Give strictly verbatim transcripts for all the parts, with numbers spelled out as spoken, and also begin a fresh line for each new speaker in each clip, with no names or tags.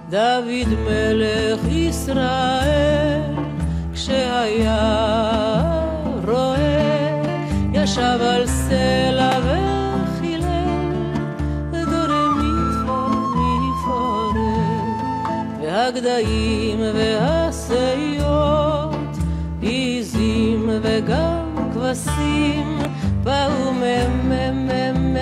דוד מלך ישראל, כשהיה רואה, ישב על סלע וחילל, ודורם מפרם, והגדיים והשיות, עיזים וגם כבשים, באו מממממממ,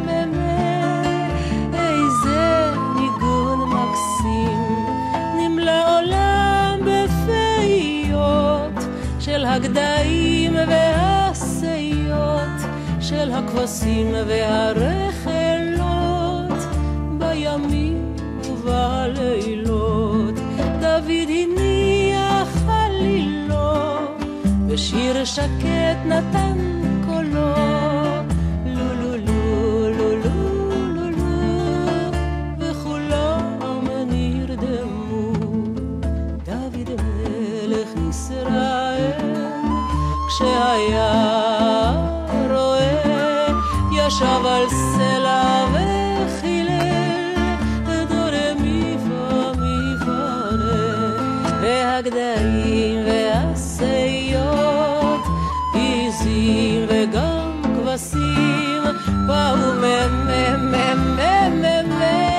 איזה ניגון מקסים, נמלא עולם בפיות, של הגדיים והשיות, של הכבשים והרחלות, בימים ובלילות. דוד הניח עלילו, ושיר שקט נתן קולו, לולו לולו לולו לולו, וכולם נרדמו. דוד מלך ישראל, כשהיה רואה, ישב על סלע וחילל, דורם מפרם מפרם, והגדיים והשיות, עיזים וגם כבשים, באו ממממממ,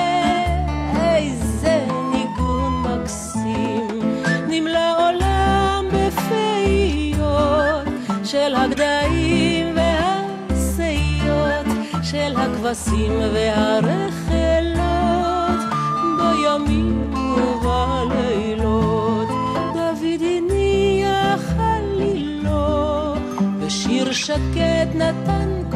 איזה ניגון מקסים, נמלא עולם בפיות, של הגדיים והשיות, של הכבשים והרחלות, בימים ובלילות. דוד הניח עלילו, ושיר שקט נתן